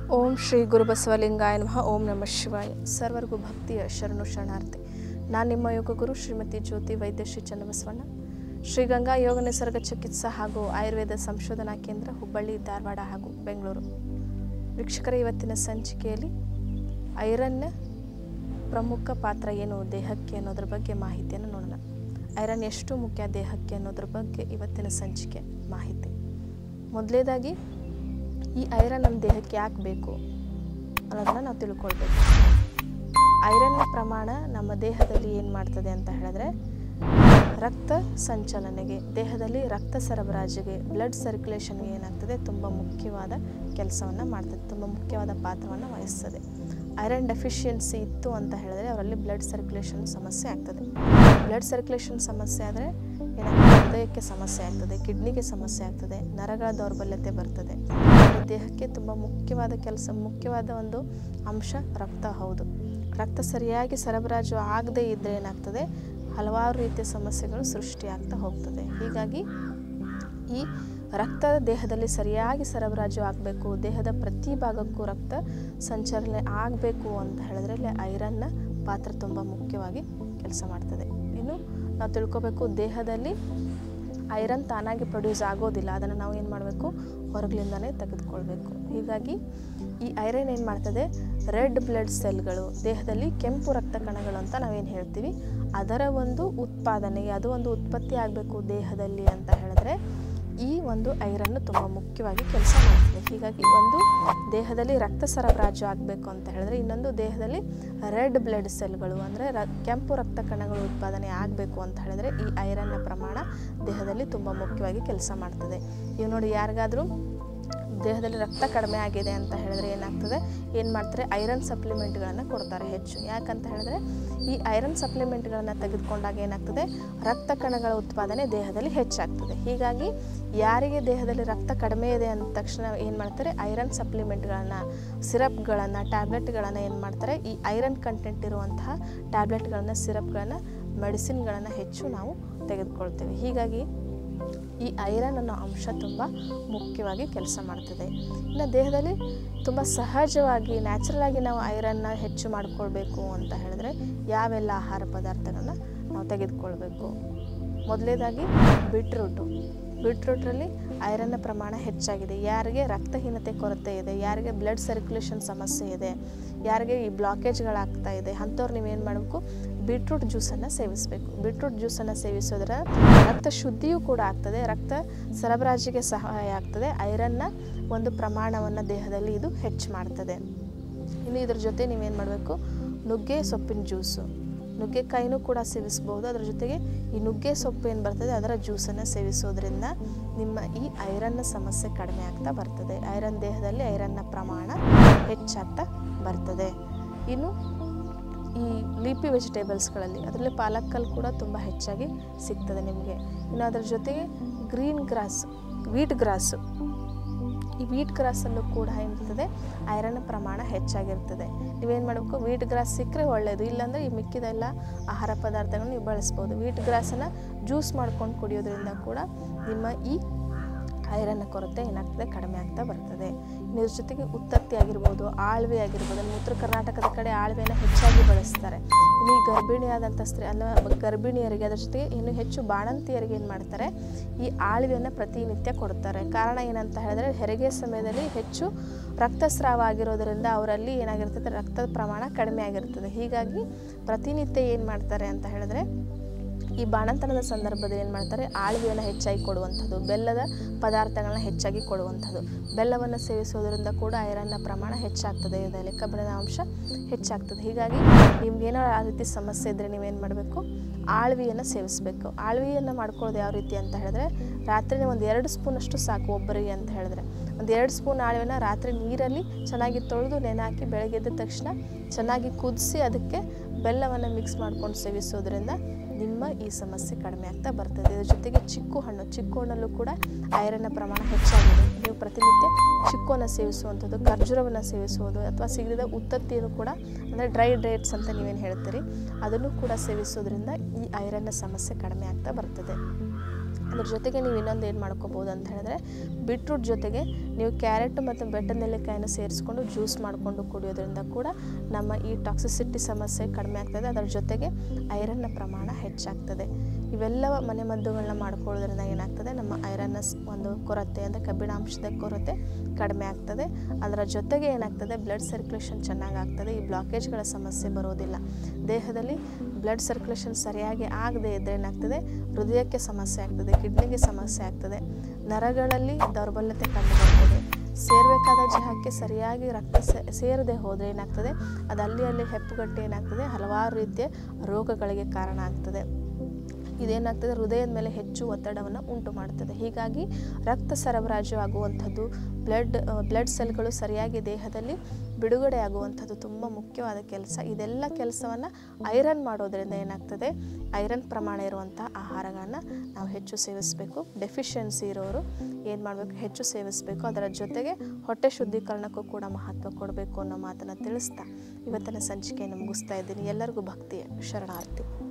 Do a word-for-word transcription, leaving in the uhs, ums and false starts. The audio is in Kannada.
ಓಂ ಶ್ರೀ ಗುರುಬಸವಲಿಂಗಾಯ ನಮಃ. ಓಂ ನಮಃ ಶಿವಾಯ. ಸರ್ವರಿಗೂ ಭಕ್ತಿಯ ಶರಣು ಶರಣಾರ್ಥಿ. ನಾನು ನಿಮ್ಮ ಯೋಗ ಗುರು ಶ್ರೀಮತಿ ಜ್ಯೋತಿ ವೈದ್ಯ ಶ್ರೀ ಚನ್ನಬಸವಣ್ಣ, ಶ್ರೀಗಂಗಾ ಯೋಗ ನಿಸರ್ಗ ಚಿಕಿತ್ಸಾ ಹಾಗೂ ಆಯುರ್ವೇದ ಸಂಶೋಧನಾ ಕೇಂದ್ರ, ಹುಬ್ಬಳ್ಳಿ, ಧಾರವಾಡ ಹಾಗೂ ಬೆಂಗಳೂರು. ವೀಕ್ಷಕರ, ಇವತ್ತಿನ ಸಂಚಿಕೆಯಲ್ಲಿ ಐರನ್ನ ಪ್ರಮುಖ ಪಾತ್ರ ಏನು ದೇಹಕ್ಕೆ ಅನ್ನೋದ್ರ ಬಗ್ಗೆ ಮಾಹಿತಿಯನ್ನು ನೋಡೋಣ. ಐರನ್ ಎಷ್ಟು ಮುಖ್ಯ ದೇಹಕ್ಕೆ ಅನ್ನೋದ್ರ ಬಗ್ಗೆ ಇವತ್ತಿನ ಸಂಚಿಕೆ ಮಾಹಿತಿ. ಮೊದಲೇದಾಗಿ ಈ ಐರನ್ ನಮ್ಮ ದೇಹಕ್ಕೆ ಯಾಕೆ ಬೇಕು ಅನ್ನೋದನ್ನು ನಾವು ತಿಳ್ಕೊಳ್ಬೇಕು. ಐರನ್ನ ಪ್ರಮಾಣ ನಮ್ಮ ದೇಹದಲ್ಲಿ ಏನು ಮಾಡ್ತದೆ ಅಂತ ಹೇಳಿದ್ರೆ, ರಕ್ತ ಸಂಚಲನೆಗೆ, ದೇಹದಲ್ಲಿ ರಕ್ತ ಸರಬರಾಜಿಗೆ, ಬ್ಲಡ್ ಸರ್ಕ್ಯುಲೇಷನ್ಗೆ ಏನಾಗ್ತದೆ, ತುಂಬ ಮುಖ್ಯವಾದ ಕೆಲಸವನ್ನು ಮಾಡ್ತದೆ, ತುಂಬ ಮುಖ್ಯವಾದ ಪಾತ್ರವನ್ನು ವಹಿಸ್ತದೆ. ಐರನ್ ಡೆಫಿಷಿಯನ್ಸಿ ಇತ್ತು ಅಂತ ಹೇಳಿದ್ರೆ ಅವರಲ್ಲಿ ಬ್ಲಡ್ ಸರ್ಕ್ಯುಲೇಷನ್ ಸಮಸ್ಯೆ ಆಗ್ತದೆ. ಬ್ಲಡ್ ಸರ್ಕ್ಯುಲೇಷನ್ ಸಮಸ್ಯೆ ಆದರೆ ಏನಾಗ್ತದೆ, ಹೃದಯಕ್ಕೆ ಸಮಸ್ಯೆ ಆಗ್ತದೆ, ಕಿಡ್ನಿಗೆ ಸಮಸ್ಯೆ ಆಗ್ತದೆ, ನರಗಳ ದೌರ್ಬಲ್ಯತೆ ಬರ್ತದೆ. ದೇಹಕ್ಕೆ ತುಂಬ ಮುಖ್ಯವಾದ ಕೆಲಸ, ಮುಖ್ಯವಾದ ಒಂದು ಅಂಶ ರಕ್ತ. ಹೌದು, ರಕ್ತ ಸರಿಯಾಗಿ ಸರಬರಾಜು ಆಗದೇ ಇದ್ದರೆ ಏನಾಗ್ತದೆ, ಹಲವಾರು ರೀತಿಯ ಸಮಸ್ಯೆಗಳು ಸೃಷ್ಟಿಯಾಗ್ತಾ ಹೋಗ್ತದೆ. ಹೀಗಾಗಿ ಈ ರಕ್ತ ದೇಹದಲ್ಲಿ ಸರಿಯಾಗಿ ಸರಬರಾಜು ಆಗಬೇಕು, ದೇಹದ ಪ್ರತಿ ಭಾಗಕ್ಕೂ ರಕ್ತ ಸಂಚಲನೆ ಆಗಬೇಕು ಅಂತ ಹೇಳಿದ್ರೆ ಇಲ್ಲಿ ಐರನ್ನ ಪಾತ್ರ ತುಂಬ ಮುಖ್ಯವಾಗಿ ಕೆಲಸ ಮಾಡ್ತದೆ. ಇನ್ನು ನಾವು ತಿಳ್ಕೊಬೇಕು, ದೇಹದಲ್ಲಿ ಐರನ್ ತಾನಾಗಿ ಪ್ರೊಡ್ಯೂಸ್ ಆಗೋದಿಲ್ಲ, ಅದನ್ನು ನಾವು ಏನು ಮಾಡಬೇಕು, ಹೊರಗಲಿಂದನೇ ತೆಗೆದುಕೊಳ್ಬೇಕು. ಹೀಗಾಗಿ ಈ ಐರನ್ ಏನು ಮಾಡ್ತದೆ, ರೆಡ್ ಬ್ಲಡ್ ಸೆಲ್ಗಳು, ದೇಹದಲ್ಲಿ ಕೆಂಪು ರಕ್ತ ಕಣಗಳು ಅಂತ ನಾವೇನು ಹೇಳ್ತೀವಿ, ಅದರ ಒಂದು ಉತ್ಪಾದನೆಗೆ, ಅದು ಒಂದು ಉತ್ಪತ್ತಿ ಆಗಬೇಕು ದೇಹದಲ್ಲಿ ಅಂತ ಹೇಳಿದ್ರೆ ಈ ಒಂದು ಐರನ್ನು ತುಂಬ ಮುಖ್ಯವಾಗಿ ಕೆಲಸ ಮಾಡ್ತದೆ. ಹೀಗಾಗಿ ಒಂದು ದೇಹದಲ್ಲಿ ರಕ್ತ ಸರಬರಾಜು ಆಗಬೇಕು ಅಂತ ಹೇಳಿದ್ರೆ, ಇನ್ನೊಂದು ದೇಹದಲ್ಲಿ ರೆಡ್ ಬ್ಲಡ್ ಸೆಲ್ಗಳು ಅಂದರೆ ರ ಕೆಂಪು ರಕ್ತ ಕಣಗಳು ಉತ್ಪಾದನೆ ಆಗಬೇಕು ಅಂತ ಹೇಳಿದ್ರೆ ಈ ಐರನ್ನ ಪ್ರಮಾಣ ದೇಹದಲ್ಲಿ ತುಂಬ ಮುಖ್ಯವಾಗಿ ಕೆಲಸ ಮಾಡ್ತದೆ. ಇವು ನೋಡಿ, ಯಾರಿಗಾದರೂ ದೇಹದಲ್ಲಿ ರಕ್ತ ಕಡಿಮೆ ಆಗಿದೆ ಅಂತ ಹೇಳಿದ್ರೆ ಏನಾಗ್ತದೆ, ಏನು ಮಾಡ್ತಾರೆ, ಐರನ್ ಸಪ್ಲಿಮೆಂಟ್ಗಳನ್ನು ಕೊಡ್ತಾರೆ ಹೆಚ್ಚು. ಯಾಕಂತ ಹೇಳಿದ್ರೆ ಈ ಐರನ್ ಸಪ್ಲಿಮೆಂಟ್ಗಳನ್ನು ತೆಗೆದುಕೊಂಡಾಗ ಏನಾಗ್ತದೆ, ರಕ್ತ ಕಣಗಳ ಉತ್ಪಾದನೆ ದೇಹದಲ್ಲಿ ಹೆಚ್ಚಾಗ್ತದೆ. ಹೀಗಾಗಿ ಯಾರಿಗೆ ದೇಹದಲ್ಲಿ ರಕ್ತ ಕಡಿಮೆ ಇದೆ ಅಂದ ತಕ್ಷಣ ಏನು ಮಾಡ್ತಾರೆ, ಐರನ್ ಸಪ್ಲಿಮೆಂಟ್ಗಳನ್ನು, ಸಿರಪ್ಗಳನ್ನು, ಟ್ಯಾಬ್ಲೆಟ್ಗಳನ್ನು ಏನು ಮಾಡ್ತಾರೆ, ಈ ಐರನ್ ಕಂಟೆಂಟ್ ಇರುವಂತಹ ಟ್ಯಾಬ್ಲೆಟ್ಗಳನ್ನು, ಸಿರಪ್ಗಳನ್ನು, ಮೆಡಿಸಿನ್ಗಳನ್ನು ಹೆಚ್ಚು ನಾವು ತೆಗೆದುಕೊಳ್ತೇವೆ. ಹೀಗಾಗಿ ಈ ಐರನ್ ಅನ್ನೋ ಅಂಶ ತುಂಬ ಮುಖ್ಯವಾಗಿ ಕೆಲಸ ಮಾಡ್ತದೆ. ಇನ್ನು ದೇಹದಲ್ಲಿ ತುಂಬ ಸಹಜವಾಗಿ ನ್ಯಾಚುರಲ್ ಆಗಿ ನಾವು ಐರನ್ನ ಹೆಚ್ಚು ಮಾಡಿಕೊಳ್ಬೇಕು ಅಂತ ಹೇಳಿದ್ರೆ ಯಾವೆಲ್ಲ ಆಹಾರ ಪದಾರ್ಥಗಳನ್ನ ನಾವು ತೆಗೆದುಕೊಳ್ಬೇಕು. ಮೊದಲೇದಾಗಿ ಬೀಟ್ರೂಟು. ಬೀಟ್ರೂಟ್ರಲ್ಲಿ ಐರನ್ನ ಪ್ರಮಾಣ ಹೆಚ್ಚಾಗಿದೆ. ಯಾರಿಗೆ ರಕ್ತಹೀನತೆ ಕೊರತೆ ಇದೆ, ಯಾರಿಗೆ ಬ್ಲಡ್ ಸರ್ಕ್ಯುಲೇಷನ್ ಸಮಸ್ಯೆ ಇದೆ, ಯಾರಿಗೆ ಈ ಬ್ಲಾಕೇಜ್ಗಳಾಗ್ತಾ ಇದೆ, ಅಂಥವ್ರು ನೀವೇನು ಮಾಡಬೇಕು, ಬೀಟ್ರೂಟ್ ಜ್ಯೂಸನ್ನು ಸೇವಿಸಬೇಕು. ಬೀಟ್ರೂಟ್ ಜ್ಯೂಸನ್ನು ಸೇವಿಸೋದ್ರ ರಕ್ತ ಶುದ್ಧಿಯೂ ಕೂಡ ಆಗ್ತದೆ, ರಕ್ತ ಸರಬರಾಜಿಗೆ ಸಹಾಯ ಆಗ್ತದೆ, ಐರನ್ನ ಒಂದು ಪ್ರಮಾಣವನ್ನು ದೇಹದಲ್ಲಿ ಇದು ಹೆಚ್ಚು ಮಾಡ್ತದೆ. ಇನ್ನು ಇದ್ರ ಜೊತೆ ನೀವೇನು ಮಾಡಬೇಕು, ನುಗ್ಗೆ ಸೊಪ್ಪಿನ ಜ್ಯೂಸು, ನುಗ್ಗೆಕಾಯಿನೂ ಕೂಡ ಸೇವಿಸ್ಬೋದು. ಅದರ ಜೊತೆಗೆ ಈ ನುಗ್ಗೆ ಸೊಪ್ಪು ಏನು ಬರ್ತದೆ ಅದರ ಜ್ಯೂಸನ್ನು ಸೇವಿಸೋದ್ರಿಂದ ನಿಮ್ಮ ಈ ಐರನ್ನ ಸಮಸ್ಯೆ ಕಡಿಮೆ ಆಗ್ತಾ ಬರ್ತದೆ. ಐರನ್ ದೇಹದಲ್ಲಿ ಐರನ್ನ ಪ್ರಮಾಣ ಹೆಚ್ಚಾಗ್ತಾ ಬರ್ತದೆ. ಇನ್ನು ಈ ಲೀಫಿ ವೆಜಿಟೇಬಲ್ಸ್ಗಳಲ್ಲಿ ಅದರಲ್ಲಿ ಪಾಲಕ್ಕಲ್ಲಿ ಕೂಡ ತುಂಬ ಹೆಚ್ಚಾಗಿ ಸಿಗ್ತದೆ ನಿಮಗೆ. ಇನ್ನು ಅದರ ಜೊತೆಗೆ ಗ್ರೀನ್ ಗ್ರಾಸ್, ವೀಟ್ ಗ್ರಾಸು, ಈ ವೀಟ್ ಗ್ರಾಸಲ್ಲೂ ಕೂಡ ಏನಿರ್ತದೆ, ಐರನ್ ಪ್ರಮಾಣ ಹೆಚ್ಚಾಗಿರ್ತದೆ. ನೀವೇನು ಮಾಡಬೇಕು, ವೀಟ್ ಗ್ರಾಸ್ ಸಿಕ್ಕರೆ ಒಳ್ಳೆಯದು, ಇಲ್ಲಾಂದರೆ ಈ ಮಿಕ್ಕಿದೆಲ್ಲ ಆಹಾರ ಪದಾರ್ಥಗಳನ್ನ ನೀವು ಬಳಸ್ಬೋದು. ವೀಟ್ ಗ್ರಾಸನ್ನು ಜ್ಯೂಸ್ ಮಾಡ್ಕೊಂಡು ಕುಡಿಯೋದ್ರಿಂದ ಕೂಡ ನಿಮ್ಮ ಈ ಐರನ್ನ ಕೊರತೆ ಏನಾಗ್ತದೆ, ಕಡಿಮೆ ಆಗ್ತಾ ಬರ್ತದೆ. ಇದ್ರ ಜೊತೆಗೆ ಉತ್ತತ್ತಿ ಆಗಿರ್ಬೋದು, ಆಳ್ವೆ ಆಗಿರ್ಬೋದು, ಅಲ್ಲಿ ಉತ್ತರ ಕರ್ನಾಟಕದ ಕಡೆ ಆಳ್ವೆಯನ್ನು ಹೆಚ್ಚಾಗಿ ಬಳಸ್ತಾರೆ. ಇನ್ನು ಈ ಗರ್ಭಿಣಿಯಾದಂಥ ಸ್ತ್ರೀ ಅಲ್ಲ ಗರ್ಭಿಣಿಯರಿಗೆ, ಅದ್ರ ಜೊತೆಗೆ ಇನ್ನು ಹೆಚ್ಚು ಬಾಣಂತಿಯರಿಗೆ ಏನು ಮಾಡ್ತಾರೆ, ಈ ಆಳ್ವೆಯನ್ನು ಪ್ರತಿನಿತ್ಯ ಕೊಡ್ತಾರೆ. ಕಾರಣ ಏನಂತ ಹೇಳಿದ್ರೆ, ಹೆರಿಗೆ ಸಮಯದಲ್ಲಿ ಹೆಚ್ಚು ರಕ್ತಸ್ರಾವ ಆಗಿರೋದರಿಂದ ಅವರಲ್ಲಿ ಏನಾಗಿರ್ತದೆ, ರಕ್ತದ ಪ್ರಮಾಣ ಕಡಿಮೆ ಆಗಿರ್ತದೆ. ಹೀಗಾಗಿ ಪ್ರತಿನಿತ್ಯ ಏನು ಮಾಡ್ತಾರೆ ಅಂತ ಹೇಳಿದ್ರೆ, ಈ ಬಾಣಂತನದ ಸಂದರ್ಭದಲ್ಲಿ ಏನು ಮಾಡ್ತಾರೆ, ಆಳ್ವೆಯನ್ನು ಹೆಚ್ಚಾಗಿ ಕೊಡುವಂಥದ್ದು, ಬೆಲ್ಲದ ಪದಾರ್ಥಗಳನ್ನ ಹೆಚ್ಚಾಗಿ ಕೊಡುವಂಥದ್ದು. ಬೆಲ್ಲವನ್ನು ಸೇವಿಸೋದ್ರಿಂದ ಕೂಡ ಐರನ್ನ ಪ್ರಮಾಣ ಹೆಚ್ಚಾಗ್ತದೆ, ಇದರಲ್ಲಿ ಕಬ್ಬಿಣದ ಅಂಶ ಹೆಚ್ಚಾಗ್ತದೆ. ಹೀಗಾಗಿ ನಿಮ್ಗೇನೋ ಆ ರೀತಿ ಸಮಸ್ಯೆ ಇದ್ದರೆ ನೀವೇನು ಮಾಡಬೇಕು, ಆಳ್ವಿಯನ್ನು ಸೇವಿಸಬೇಕು. ಆಳ್ವಿಯನ್ನು ಮಾಡ್ಕೊಳ್ಳೋದು ಯಾವ ರೀತಿ ಅಂತ ಹೇಳಿದ್ರೆ, ರಾತ್ರಿ ಒಂದು ಎರಡು ಸ್ಪೂನಷ್ಟು ಸಾಕು ಒಬ್ಬರಿಗೆ ಅಂತ ಹೇಳಿದ್ರೆ. ಒಂದು ಎರಡು ಸ್ಪೂನ್ ಆಳ್ವೆನ ರಾತ್ರಿ ನೀರಲ್ಲಿ ಚೆನ್ನಾಗಿ ತೊಳೆದು ನೆನೆ ಹಾಕಿ ಬೆಳಗ್ಗೆ ಎದ್ದ ತಕ್ಷಣ ಚೆನ್ನಾಗಿ ಕುದಿಸಿ ಅದಕ್ಕೆ ಬೆಲ್ಲವನ್ನು ಮಿಕ್ಸ್ ಮಾಡ್ಕೊಂಡು ಸೇವಿಸೋದ್ರಿಂದ ನಿಮ್ಮ ಈ ಸಮಸ್ಯೆ ಕಡಿಮೆ ಆಗ್ತಾ ಬರ್ತದೆ. ಇದ್ರ ಜೊತೆಗೆ ಚಿಕ್ಕು ಹಣ್ಣು, ಚಿಕ್ಕು ಹಣ್ಣಲ್ಲೂ ಕೂಡ ಐರನ್ನ ಪ್ರಮಾಣ ಹೆಚ್ಚಾಗಿದೆ. ನೀವು ಪ್ರತಿನಿತ್ಯ ಚಿಕ್ಕುವನ್ನು ಸೇವಿಸುವಂಥದ್ದು, ಖರ್ಜೂರವನ್ನು ಸೇವಿಸುವುದು, ಅಥವಾ ಸಿಗದ ಉತ್ತತ್ತಿಯನ್ನು ಕೂಡ ಅಂದರೆ ಡ್ರೈ ಡೇಟ್ಸ್ ಅಂತ ನೀವೇನು ಹೇಳ್ತೀರಿ ಅದನ್ನು ಕೂಡ ಸೇವಿಸೋದ್ರಿಂದ ಈ ಐರನ್ನ ಸಮಸ್ಯೆ ಕಡಿಮೆ ಆಗ್ತಾ ಬರ್ತದೆ. ಅದ್ರ ಜೊತೆಗೆ ನೀವು ಇನ್ನೊಂದು ಏನು ಮಾಡ್ಕೋಬೋದು ಅಂತ ಹೇಳಿದ್ರೆ ಬೀಟ್ರೂಟ್ ಜೊತೆಗೆ ನೀವು ಕ್ಯಾರೆಟ್ ಮತ್ತು ಬೆಟ್ಟ ನೆಲ್ಲಿಕಾಯಿನ ಸೇರಿಸ್ಕೊಂಡು ಜ್ಯೂಸ್ ಮಾಡಿಕೊಂಡು ಕುಡಿಯೋದ್ರಿಂದ ಕೂಡ ನಮ್ಮ ಈ ಟಾಕ್ಸಿಸಿಟಿ ಸಮಸ್ಯೆ ಕಡಿಮೆ ಆಗ್ತದೆ. ಅದರ ಜೊತೆಗೆ ಐರನ್ನ ಪ್ರಮಾಣ ಹೆಚ್ಚಾಗ್ತದೆ. ಇವೆಲ್ಲ ಮನೆಮದ್ದುಗಳನ್ನ ಮಾಡ್ಕೊಳ್ಳೋದ್ರಿಂದ ಏನಾಗ್ತದೆ, ನಮ್ಮ ಐರನ್ನ ಒಂದು ಕೊರತೆ ಅಂದರೆ ಕಬ್ಬಿಣಾಂಶದ ಕೊರತೆ ಕಡಿಮೆ ಆಗ್ತದೆ. ಅದರ ಜೊತೆಗೆ ಏನಾಗ್ತದೆ, ಬ್ಲಡ್ ಸರ್ಕ್ಯುಲೇಷನ್ ಚೆನ್ನಾಗಾಗ್ತದೆ. ಈ ಬ್ಲಾಕೇಜ್ಗಳ ಸಮಸ್ಯೆ ಬರೋದಿಲ್ಲ. ದೇಹದಲ್ಲಿ ಬ್ಲಡ್ ಸರ್ಕ್ಯುಲೇಷನ್ ಸರಿಯಾಗಿ ಆಗದೆ ಇದ್ದರೆ ಏನಾಗ್ತದೆ, ಹೃದಯಕ್ಕೆ ಸಮಸ್ಯೆ ಆಗ್ತದೆ, ಕಿಡ್ನಿಗೆ ಸಮಸ್ಯೆ ಆಗ್ತದೆ, ನರಗಳಲ್ಲಿ ದೌರ್ಬಲ್ಯತೆ ಕಂಡುಬರ್ತದೆ. ಸೇರಬೇಕಾದ ಜಾಗಕ್ಕೆ ಸರಿಯಾಗಿ ರಕ್ತ ಸೇರದೆ ಹೋದರೆ ಏನಾಗ್ತದೆ, ಅದು ಅಲ್ಲಿ ಅಲ್ಲಿ ಹೆಪ್ಪುಗಟ್ಟಿ ಏನಾಗ್ತದೆ, ಹಲವಾರು ರೀತಿಯ ರೋಗಗಳಿಗೆ ಕಾರಣ ಆಗ್ತದೆ. ಇದೇನಾಗ್ತದೆ, ಹೃದಯದ ಮೇಲೆ ಹೆಚ್ಚು ಒತ್ತಡವನ್ನು ಉಂಟು ಮಾಡ್ತದೆ. ಹೀಗಾಗಿ ರಕ್ತ ಸರಬರಾಜು ಆಗುವಂಥದ್ದು, ಬ್ಲಡ್ ಬ್ಲಡ್ ಸೆಲ್ಗಳು ಸರಿಯಾಗಿ ದೇಹದಲ್ಲಿ ಬಿಡುಗಡೆ ಆಗುವಂಥದ್ದು ತುಂಬ ಮುಖ್ಯವಾದ ಕೆಲಸ. ಇದೆಲ್ಲ ಕೆಲಸವನ್ನು ಐರನ್ ಮಾಡೋದ್ರಿಂದ ಏನಾಗ್ತದೆ, ಐರನ್ ಪ್ರಮಾಣ ಇರುವಂಥ ಆಹಾರಗಳನ್ನು ನಾವು ಹೆಚ್ಚು ಸೇವಿಸಬೇಕು. ಡೆಫಿಷಿಯನ್ಸಿ ಇರೋರು ಏನು ಮಾಡಬೇಕು, ಹೆಚ್ಚು ಸೇವಿಸಬೇಕು. ಅದರ ಜೊತೆಗೆ ಹೊಟ್ಟೆ ಶುದ್ಧೀಕರಣಕ್ಕೂ ಕೂಡ ಮಹತ್ವ ಕೊಡಬೇಕು ಅನ್ನೋ ಮಾತನ್ನು ತಿಳಿಸ್ತಾ ಇವತ್ತಿನ ಸಂಚಿಕೆಯನ್ನು ಮುಗಿಸ್ತಾ ಇದ್ದೀನಿ. ಎಲ್ಲರಿಗೂ ಭಕ್ತಿಯ ಶರಣಾರ್ಥಿ.